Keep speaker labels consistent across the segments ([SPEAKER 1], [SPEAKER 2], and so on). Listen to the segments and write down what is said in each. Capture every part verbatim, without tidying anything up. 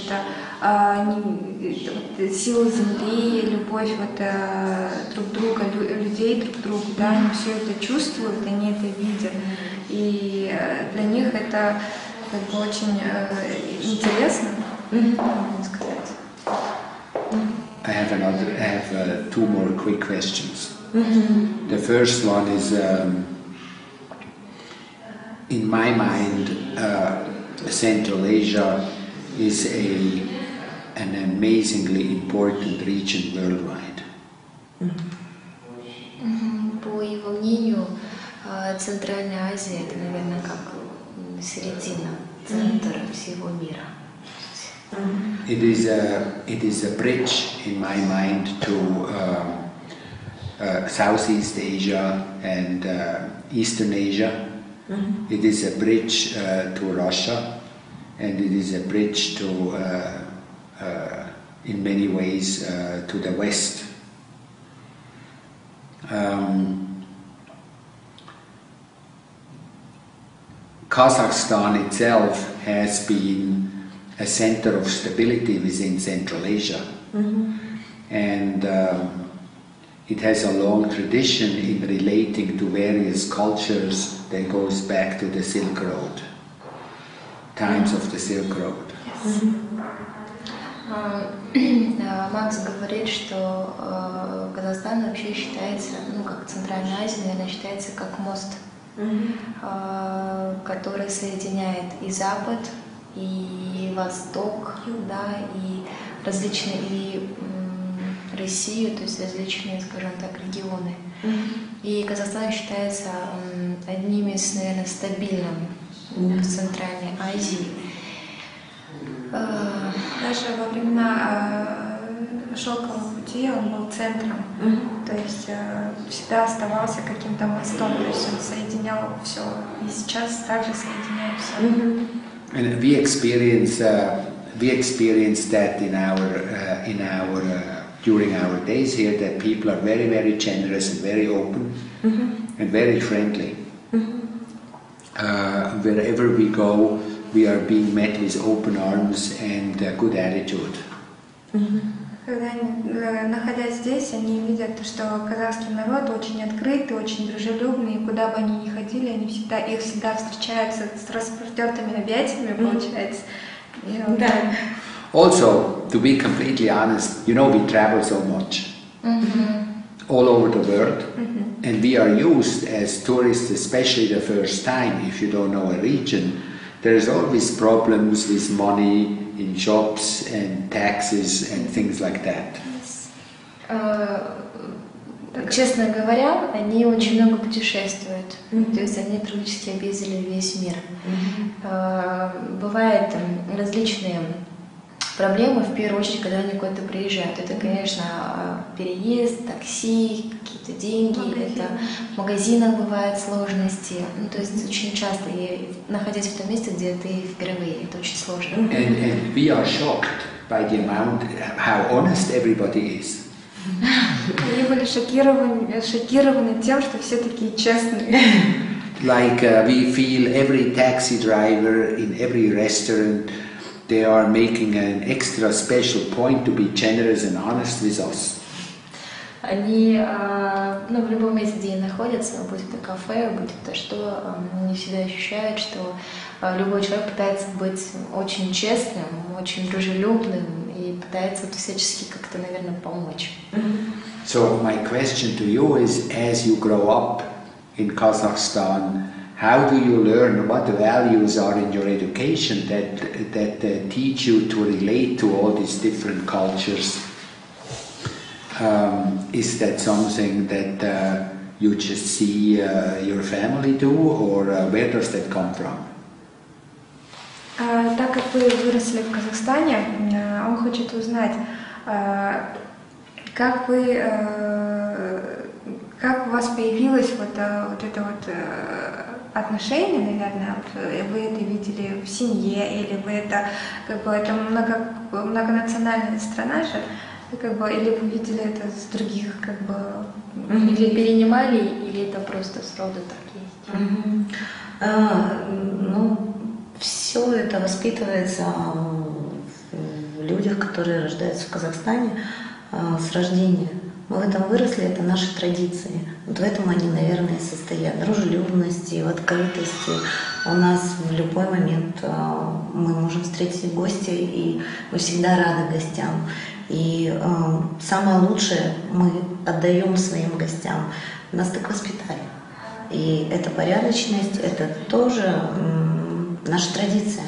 [SPEAKER 1] это а, не, вот, сила земли, любовь вот, а, друг друга, лю, людей друг к другу, да, они все это чувствуют, они это видят, и а, для них это как бы очень а, интересно, mm-hmm. можно сказать.
[SPEAKER 2] I have another. I have uh, two more quick questions.
[SPEAKER 1] Mm-hmm.
[SPEAKER 2] The first one is, um, in my mind, uh, Central Asia is a an amazingly important region worldwide.
[SPEAKER 3] Mm-hmm. По его мнению, Центральная Азия это, наверное, как середина, центр всего мира.
[SPEAKER 2] Mm-hmm. It is a it is a bridge in my mind to um, uh, Southeast Asia and uh, Eastern Asia. Mm-hmm. It is a bridge uh, to Russia, and it is a bridge to, uh, uh, in many ways, uh, to the West. Um, Kazakhstan itself has been a center of stability within Central Asia, mm-hmm. and um, it has a long tradition in relating to various cultures that goes back to the Silk Road, times of the Silk Road.
[SPEAKER 3] Yes. Mm-hmm. Макс говорит, что Казахстан вообще считается, ну как Центральная Азия, наверное, считается как мост, mm-hmm. который соединяет и Запад, и Восток, да, и различные, и м, Россию, то есть различные, скажем так, регионы. Mm-hmm. И Казахстан считается м, одним из, наверное, стабильным mm-hmm. в Центральной Азии.
[SPEAKER 1] Даже во времена э, шелкового пути он был центром, mm-hmm. то есть э, всегда оставался каким-то мостом, то есть он соединял все, и сейчас также соединяет все. Mm-hmm.
[SPEAKER 2] And we experience uh, we experience that in our uh, in our uh, during our days here, that people are very very generous and very open, mm-hmm. and very friendly. Mm-hmm. Uh, wherever we go, we are being met with open arms and a good attitude.
[SPEAKER 1] Mm-hmm. Когда они, находясь здесь, они видят, что казахский народ очень открытый, очень дружелюбный, и куда бы они ни ходили, они всегда, их всегда встречаются с распростертыми объятиями, mm-hmm. получается. You know,
[SPEAKER 3] да.
[SPEAKER 2] Also, to be completely honest, you know, we travel so much, mm-hmm. all over the world, mm-hmm. and we are used as tourists, especially the first time, if you don't know a region, there's always problems with money in shops and taxes and things like that.
[SPEAKER 3] Yes. Uh, честно говоря, они очень много путешествуют, mm-hmm. то есть они практически объездили весь мир. Mm-hmm. Uh, бывают там различные проблемы, в первую очередь, когда они куда-то приезжают. Это, конечно, переезд, такси, какие-то деньги, Магазин. Это в магазинах бывают сложности. Ну, то есть очень часто, и находясь в том месте, где ты впервые, это очень сложно.
[SPEAKER 2] And, and we are shocked by the amount, how honest everybody is.
[SPEAKER 1] Они были шокированы, шокированы тем, что все такие честные.
[SPEAKER 2] Like uh, we feel every taxi driver in every restaurant, they are making an extra special point to be generous and honest with us.
[SPEAKER 3] Они, ну, в любом месте, где они находятся, будь это кафе, будь это что, они всегда ощущают, что любой человек пытается быть очень честным, очень дружелюбным и пытается всячески как-то, наверное, помочь.
[SPEAKER 2] So my question to you is, as you grow up in Kazakhstan, how do you learn, what the values are in your education that that uh, teach you to relate to all these different cultures? Um, is that something that uh, you just see uh, your family do, or uh, where does that come from?
[SPEAKER 1] А, так как вы выросли в Казахстане, он хочет узнать, а, как вы, а, как у вас появилось вот, а, вот это вот отношение, наверное, вот, вы это видели в семье, или вы это, как бы, это много, многонациональная страна же, как бы, или вы видели это с других, как бы,
[SPEAKER 3] mm-hmm. или перенимали, или это просто сроду так есть?
[SPEAKER 4] Mm-hmm. uh, ну, все это воспитывается в людях, которые рождаются в Казахстане с рождения. Мы в этом выросли, это наши традиции. Вот в этом они, наверное, состоят. Дружелюбности, в открытости. У нас в любой момент мы можем встретить гостя, и мы всегда рады гостям. И э, самое лучшее мы отдаем своим гостям. Нас так воспитали. И эта порядочность, это тоже м, наша традиция.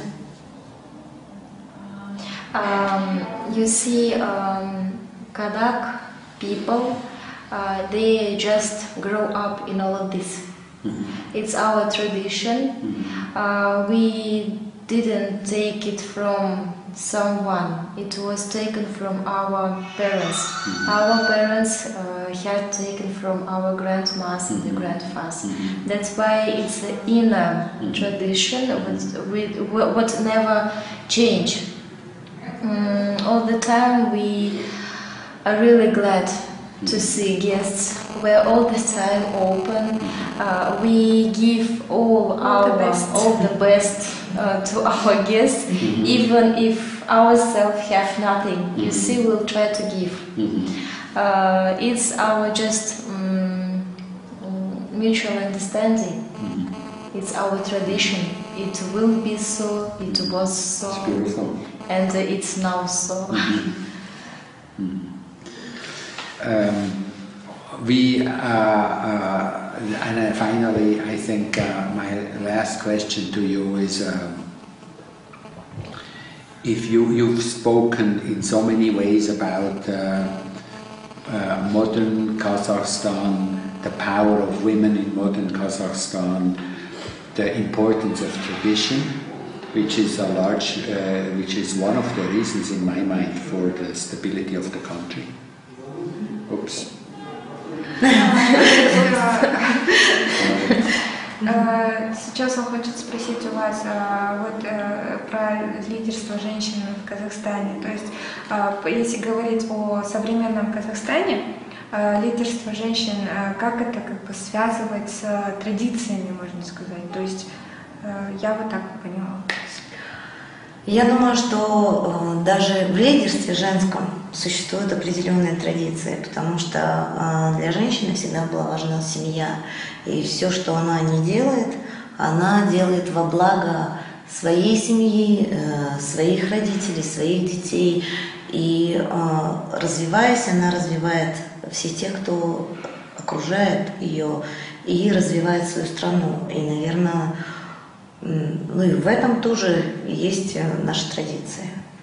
[SPEAKER 3] Um, you see, um, Kadak people, uh, they just grow up in all of this. Mm-hmm. It's our tradition. Mm-hmm. uh, we didn't take it from someone. It was taken from our parents. Mm-hmm. Our parents uh, had taken from our grandmas and mm-hmm. the grandfathers. Mm-hmm. That's why it's the inner mm-hmm. tradition with, with what never change. Um, all the time we are really glad to see guests. We're all the time open. Uh, we give all, all our the best, all the best uh, to our guests, mm-hmm. even if ourselves have nothing. Mm-hmm. You see, we'll try to give. Mm-hmm. uh, it's our just um, mutual understanding. Mm-hmm. It's our tradition. It will be so. It was so.
[SPEAKER 2] It's beautiful.
[SPEAKER 3] And uh, it's now so.
[SPEAKER 2] Mm-hmm. Mm-hmm. Um, we uh, uh, and uh, finally, I think uh, my last question to you is: uh, if you you've spoken in so many ways about uh, uh, modern Kazakhstan, the power of women in modern Kazakhstan, the importance of tradition, which is a large, uh, which is one of the reasons in my mind for the stability of the country. Oops.
[SPEAKER 1] Сейчас он хочет спросить у вас вот про лидерство женщин в Казахстане. То есть, если говорить о современном Казахстане, лидерство женщин, как это как бы связывать с традициями, можно сказать. То есть, я вот так поняла.
[SPEAKER 4] Я думаю, что э, даже в лидерстве женском существуют определенные традиции, потому что э, для женщины всегда была важна семья, и все, что она не делает, она делает во благо своей семьи, э, своих родителей, своих детей, и э, развиваясь, она развивает всех тех, кто окружает ее, и развивает свою страну, и, наверное, ну и в этом тоже есть наша традиция.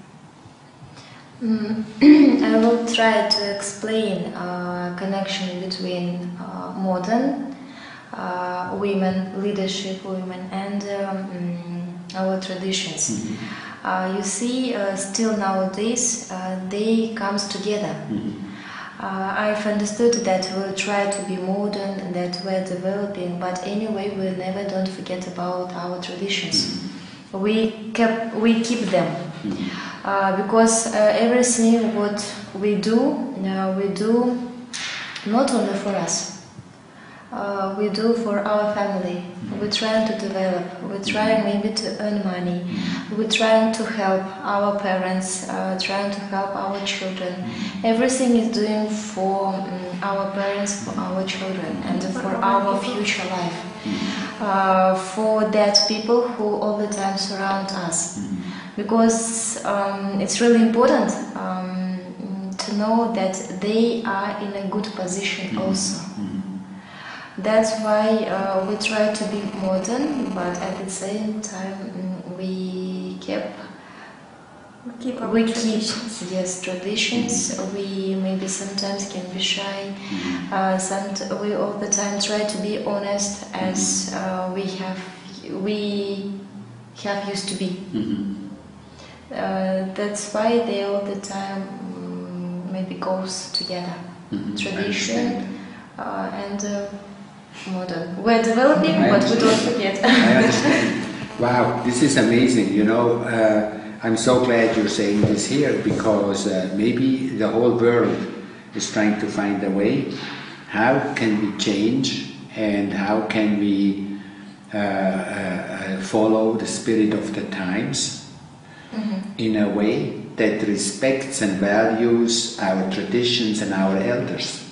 [SPEAKER 3] I will try to explain uh, connection between uh, modern uh, women, leadership women, and um, our traditions. Mm-hmm. uh, you see, uh, still nowadays, uh, they comes together. Mm-hmm. Uh, I've understood that we'll try to be modern and that we're developing, but anyway, we never don't forget about our traditions. Mm-hmm. We kept, we keep them, mm-hmm. uh, because uh, everything what we do, uh, we do not only for us. Uh, we do for our family. We're trying to develop. We're trying maybe to earn money. We're trying to help our parents, uh, trying to help our children. Everything is doing for um, our parents, for our children, and for our future life. Uh, for that people who all the time surround us. Because um, it's really important um, to know that they are in a good position also. That's why uh, we try to be modern, but at the same time mm, we keep
[SPEAKER 1] we keep,
[SPEAKER 3] we keep yes traditions. Mm-hmm. We maybe sometimes can be shy. Mm-hmm. Uh, some we all the time try to be honest as uh, we have we have used to be. Mm-hmm. uh, that's why they all the time um, maybe goes together. Mm-hmm. Tradition uh, and. Uh, Modern. We're developing, I but understand. We don't forget.
[SPEAKER 2] I understand. Wow, this is amazing. You know, uh, I'm so glad you're saying this here because uh, maybe the whole world is trying to find a way. How can we change and how can we uh, uh, follow the spirit of the times mm-hmm. in a way that respects and values our traditions and our elders.